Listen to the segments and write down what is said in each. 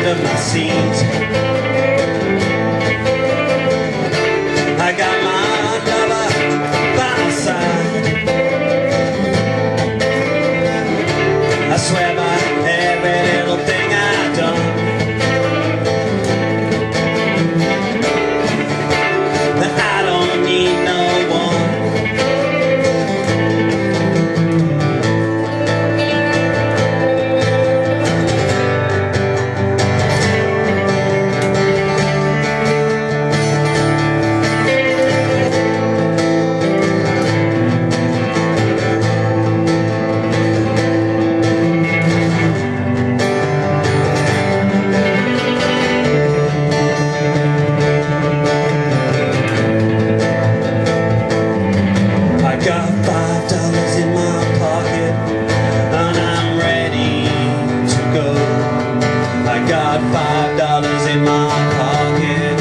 under my seat. I got my lover by my side. I swear by every little thing I've done that I don't need no one. $5 in my pocket.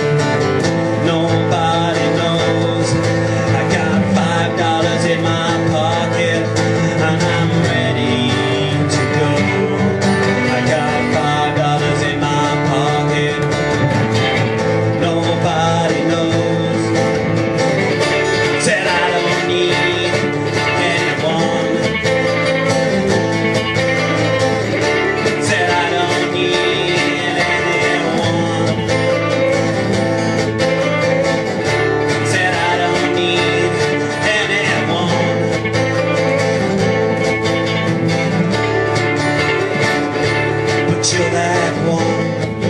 Nobody knows. I got $5 in my pocket, and I'm ready to go. I got $5 in my pocket. Nobody knows. Said I don't need anyone. Said I don't need you're that one.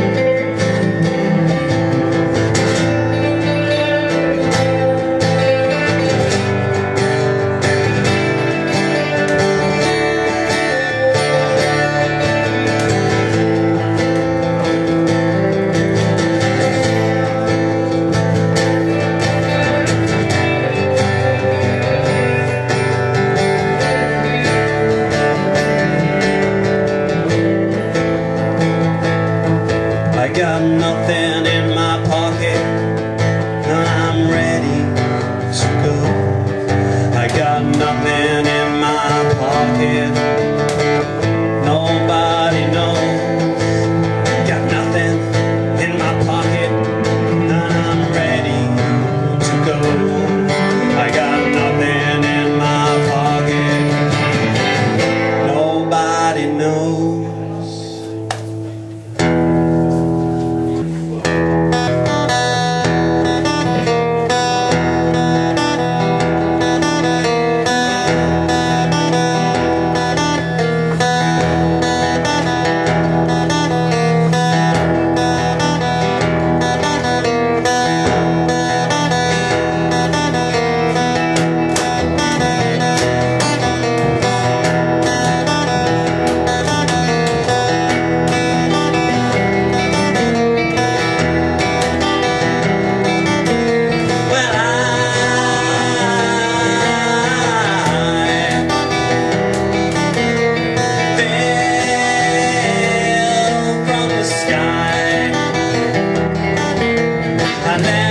I got nothing in my pocket, and I'm ready to go. I got nothing in my pocket. Nobody knows. Got nothing in my pocket, and I'm ready to go. I got nothing in my pocket. Nobody knows. I never